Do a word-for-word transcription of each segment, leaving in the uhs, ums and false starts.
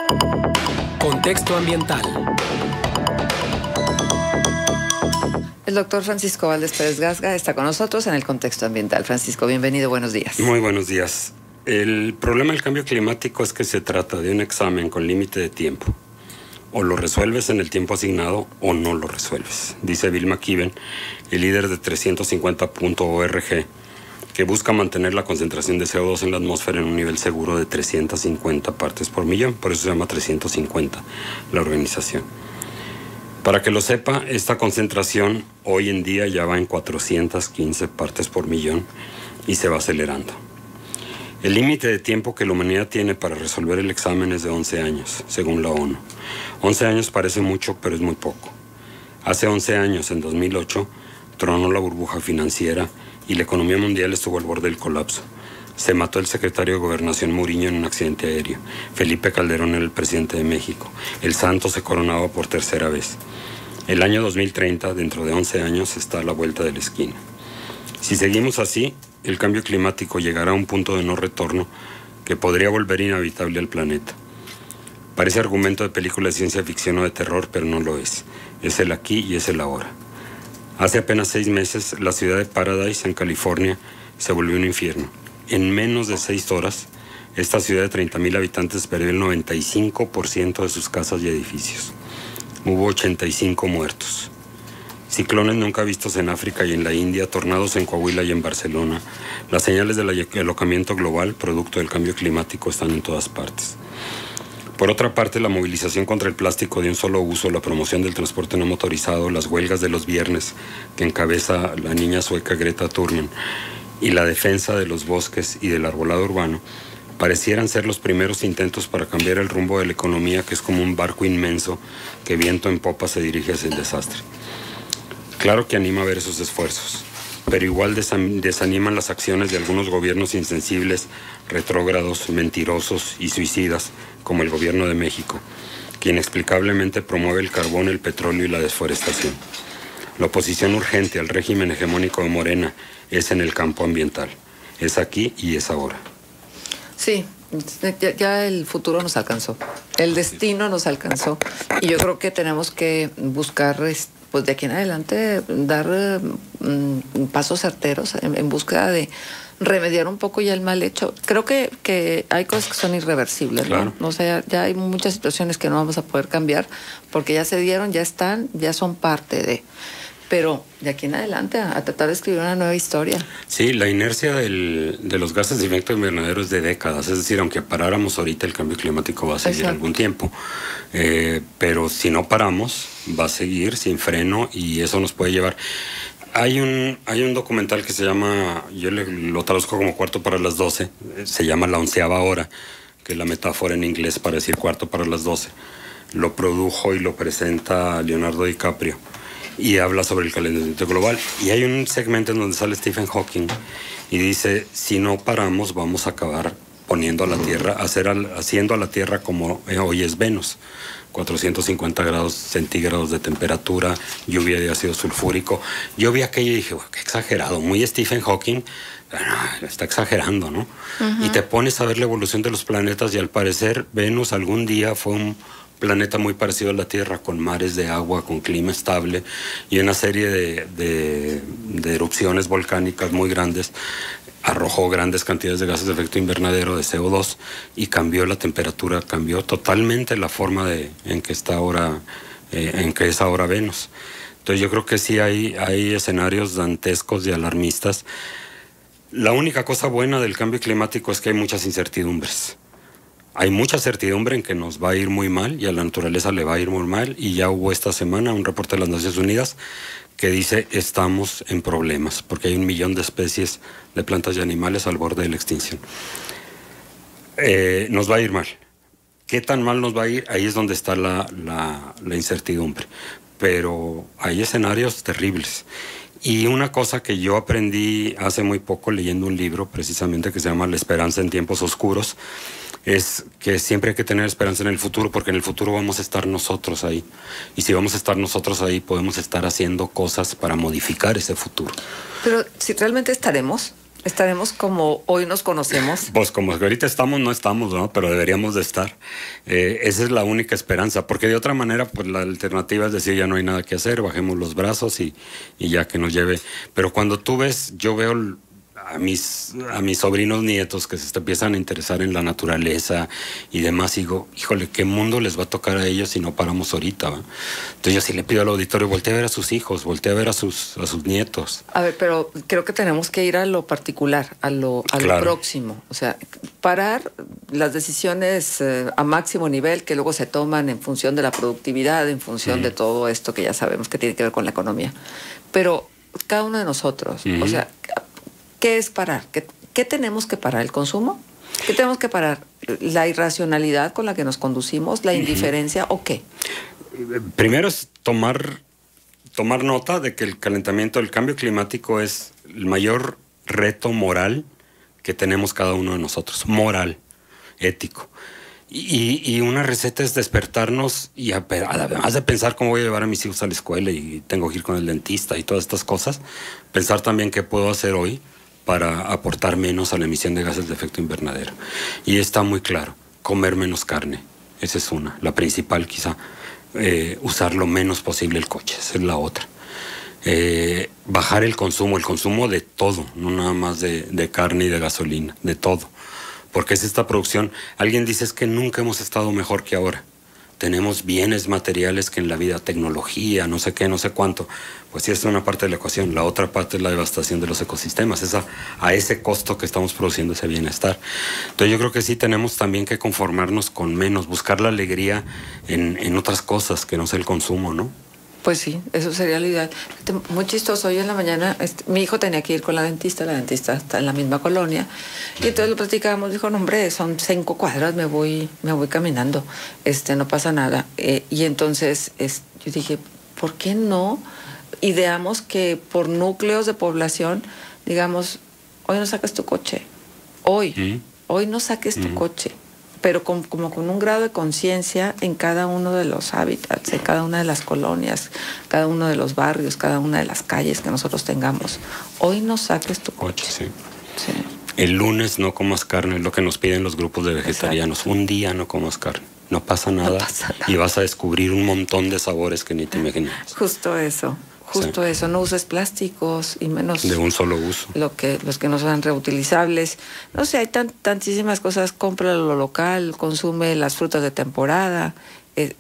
Contexto ambiental. El doctor Francisco Valdés Pérez Gasga está con nosotros en el Contexto Ambiental. Francisco, bienvenido, buenos días. Muy buenos días. El problema del cambio climático es que se trata de un examen con límite de tiempo. O lo resuelves en el tiempo asignado o no lo resuelves. Dice Bill McKibben, el líder de trescientos cincuenta punto org, que busca mantener la concentración de C O dos en la atmósfera en un nivel seguro de trescientas cincuenta partes por millón. Por eso se llama trescientos cincuenta la organización. Para que lo sepa, esta concentración hoy en día ya va en cuatrocientas quince partes por millón y se va acelerando. El límite de tiempo que la humanidad tiene para resolver el examen es de once años, según la ONU. once años parece mucho, pero es muy poco. Hace once años, en dos mil ocho, tronó la burbuja financiera y la economía mundial estuvo al borde del colapso. Se mató el secretario de Gobernación Muriño en un accidente aéreo. Felipe Calderón era el presidente de México. El santo se coronaba por tercera vez. El año dos mil treinta, dentro de once años, está a la vuelta de la esquina. Si seguimos así, el cambio climático llegará a un punto de no retorno que podría volver inhabitable al planeta. Parece argumento de película de ciencia ficción o de terror, pero no lo es. Es el aquí y es el ahora. Hace apenas seis meses, la ciudad de Paradise, en California, se volvió un infierno. En menos de seis horas, esta ciudad de treinta mil habitantes perdió el noventa y cinco por ciento de sus casas y edificios. Hubo ochenta y cinco muertos. Ciclones nunca vistos en África y en la India, tornados en Coahuila y en Barcelona. Las señales del alocamiento global, producto del cambio climático, están en todas partes. Por otra parte, la movilización contra el plástico de un solo uso, la promoción del transporte no motorizado, las huelgas de los viernes que encabeza la niña sueca Greta Thunberg, y la defensa de los bosques y del arbolado urbano parecieran ser los primeros intentos para cambiar el rumbo de la economía, que es como un barco inmenso que viento en popa se dirige hacia el desastre. Claro que anima a ver esos esfuerzos, pero igual desaniman las acciones de algunos gobiernos insensibles, retrógrados, mentirosos y suicidas, como el gobierno de México, que inexplicablemente promueve el carbón, el petróleo y la desforestación. La oposición urgente al régimen hegemónico de Morena es en el campo ambiental. Es aquí y es ahora. Sí, ya, ya el futuro nos alcanzó. El destino nos alcanzó. Y yo creo que tenemos que buscar, pues de aquí en adelante, dar um, pasos certeros en, en búsqueda de remediar un poco ya el mal hecho. Creo que, que hay cosas que son irreversibles, claro. ¿no? O sea, ya hay muchas situaciones que no vamos a poder cambiar porque ya se dieron, ya están, ya son parte de... Pero de aquí en adelante a, a tratar de escribir una nueva historia. Sí, la inercia del, de los gases de efecto invernadero es de décadas. Es decir, aunque paráramos ahorita, el cambio climático va a seguir Exacto. algún tiempo. Eh, pero si no paramos, va a seguir sin freno y eso nos puede llevar... Hay un, hay un documental que se llama, yo le, lo traduzco como Cuarto para las doce, se llama La Onceava Hora, que es la metáfora en inglés para decir cuarto para las doce. Lo produjo y lo presenta Leonardo DiCaprio y habla sobre el calentamiento global. Y hay un segmento en donde sale Stephen Hawking y dice, si no paramos vamos a acabar poniendo a la Tierra, hacer al, haciendo a la Tierra como hoy es Venus. cuatrocientos cincuenta grados centígrados de temperatura, lluvia de ácido sulfúrico. Yo vi aquello y dije, bueno, qué exagerado, muy Stephen Hawking, bueno, está exagerando, ¿no? Uh-huh. Y te pones a ver la evolución de los planetas y al parecer Venus algún día fue un planeta muy parecido a la Tierra, con mares de agua, con clima estable y una serie de, de, de erupciones volcánicas muy grandes. Arrojó grandes cantidades de gases de efecto invernadero, de C O dos, y cambió la temperatura, cambió totalmente la forma de, en que está ahora, eh, en que es ahora Venus. Entonces yo creo que sí hay, hay escenarios dantescos y alarmistas. La única cosa buena del cambio climático es que hay muchas incertidumbres. Hay mucha certidumbre en que nos va a ir muy mal y a la naturaleza le va a ir muy mal, y ya hubo esta semana un reporte de las Naciones Unidas que dice estamos en problemas porque hay un millón de especies de plantas y animales al borde de la extinción. Eh, nos va a ir mal. ¿Qué tan mal nos va a ir? Ahí es donde está la, la, la incertidumbre. Pero hay escenarios terribles. Y una cosa que yo aprendí hace muy poco leyendo un libro precisamente que se llama La esperanza en tiempos oscuros, es que siempre hay que tener esperanza en el futuro, porque en el futuro vamos a estar nosotros ahí. Y si vamos a estar nosotros ahí, podemos estar haciendo cosas para modificar ese futuro. Pero si realmente estaremos, Estaremos como hoy nos conocemos. Pues como ahorita estamos, no estamos, ¿no? Pero deberíamos de estar. Eh, esa es la única esperanza, porque de otra manera, pues la alternativa es decir, ya no hay nada que hacer, bajemos los brazos y, y ya que nos lleve. Pero cuando tú ves, yo veo a mis, a mis sobrinos nietos que se empiezan a interesar en la naturaleza y demás, y digo, híjole, ¿qué mundo les va a tocar a ellos si no paramos ahorita? ¿Va? Entonces yo sí le pido al auditorio, voltea a ver a sus hijos, voltea a ver a sus, a sus nietos. A ver, pero creo que tenemos que ir a lo particular, a lo, a Claro. lo próximo. O sea, parar las decisiones eh, a máximo nivel que luego se toman en función de la productividad, en función Mm. de todo esto que ya sabemos que tiene que ver con la economía. Pero cada uno de nosotros, Mm. o sea, ¿qué es parar? ¿Qué, ¿Qué tenemos que parar? ¿El consumo? ¿Qué tenemos que parar? ¿La irracionalidad con la que nos conducimos? ¿La indiferencia o qué? Primero es tomar, tomar nota de que el calentamiento, el cambio climático es el mayor reto moral que tenemos cada uno de nosotros. Moral, ético. Y, y una receta es despertarnos y a- además de pensar cómo voy a llevar a mis hijos a la escuela y tengo que ir con el dentista y todas estas cosas, pensar también qué puedo hacer hoy para aportar menos a la emisión de gases de efecto invernadero. Y está muy claro, comer menos carne, esa es una, la principal quizá, eh, usar lo menos posible el coche, esa es la otra. Eh, bajar el consumo, el consumo de todo, no nada más de, de carne y de gasolina, de todo. Porque es esta producción, alguien dice es que nunca hemos estado mejor que ahora. Tenemos bienes materiales que en la vida, tecnología, no sé qué, no sé cuánto. Pues sí, esta es una parte de la ecuación. La otra parte es la devastación de los ecosistemas, esa, a ese costo que estamos produciendo ese bienestar. Entonces yo creo que sí tenemos también que conformarnos con menos, buscar la alegría en, en otras cosas que no sea el consumo, ¿no? Pues sí, eso sería lo ideal. Muy chistoso, hoy en la mañana este, mi hijo tenía que ir con la dentista, la dentista está en la misma colonia, y entonces lo platicábamos, dijo, no hombre, son cinco cuadras, me voy, me voy caminando, este, no pasa nada. Eh, y entonces es, yo dije, ¿por qué no ideamos que por núcleos de población, digamos, hoy no saques tu coche, hoy, Mm. hoy no saques tu Mm. coche? Pero con, como con un grado de conciencia en cada uno de los hábitats, en cada una de las colonias, cada uno de los barrios, cada una de las calles que nosotros tengamos. Hoy no saques tu coche. Sí. Sí. El lunes no comas carne, es lo que nos piden los grupos de vegetarianos. Exacto. Un día no comas carne, no pasa nada, No pasa nada. Y vas a descubrir un montón de sabores que ni te imaginas. Justo eso. Justo sí. Eso, no uses plásticos y menos de un solo uso. Lo que, los que no sean reutilizables. No sé, hay tan, tantísimas cosas. Compra lo local, consume las frutas de temporada. Eh,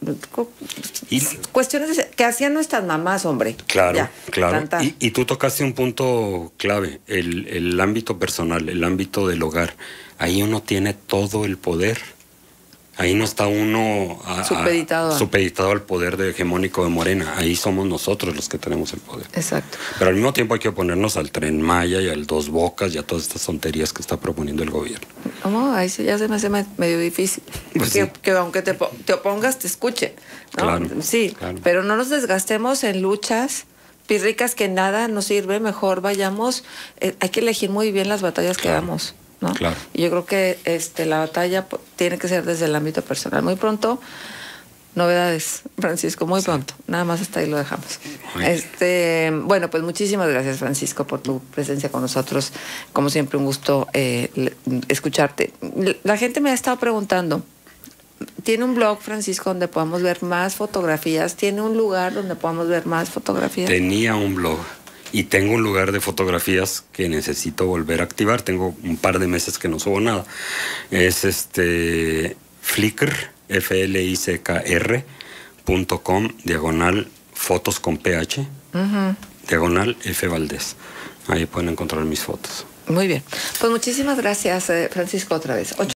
y, cuestiones que hacían nuestras mamás, hombre. Claro, ya, claro. Y, y tú tocaste un punto clave, el, el ámbito personal, el ámbito del hogar. Ahí uno tiene todo el poder. Ahí no está uno a, supeditado. A, supeditado al poder de hegemónico de Morena. Ahí somos nosotros los que tenemos el poder. Exacto. Pero al mismo tiempo hay que oponernos al Tren Maya y al Dos Bocas y a todas estas tonterías que está proponiendo el gobierno. No, ahí sí ya se me hace medio difícil. Pues que, sí. que aunque te, te opongas, te escuche, ¿no? Claro, sí, claro. Pero no nos desgastemos en luchas pirricas que nada nos sirve. Mejor vayamos, eh, hay que elegir muy bien las batallas claro. que damos. ¿No? Claro. Y yo creo que este, la batalla tiene que ser desde el ámbito personal. Muy pronto, novedades, Francisco, muy sí. pronto. Nada más hasta ahí lo dejamos. Este, bueno, pues muchísimas gracias, Francisco, por tu presencia con nosotros. Como siempre, un gusto eh, escucharte. La gente me ha estado preguntando, ¿tiene un blog, Francisco, donde podamos ver más fotografías? ¿Tiene un lugar donde podamos ver más fotografías? Tenía un blog. Y tengo un lugar de fotografías que necesito volver a activar. Tengo un par de meses que no subo nada. Es este Flickr, F L I C K R punto com, diagonal fotos con P H, uh-huh. diagonal F Valdés. Ahí pueden encontrar mis fotos. Muy bien. Pues muchísimas gracias, Francisco, otra vez.